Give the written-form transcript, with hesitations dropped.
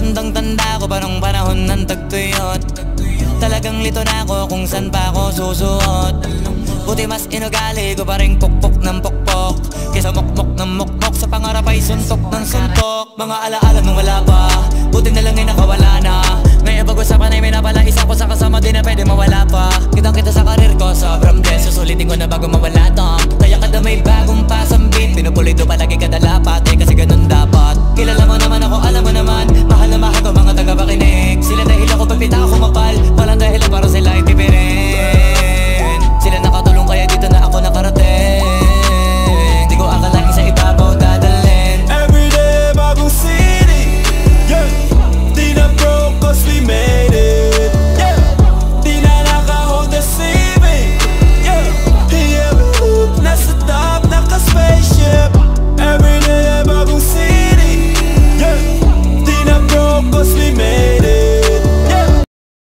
Tandang-tanda ko pa nung panahon ng tagtuyot. Talagang lito na ako kung san pa ako susuot. Buti mas inugali ko pa rin pukpok ng pukpok kesa mokmok ng mokmok. Sa pangarap ay suntok ng suntok. Mga alaala nung wala pa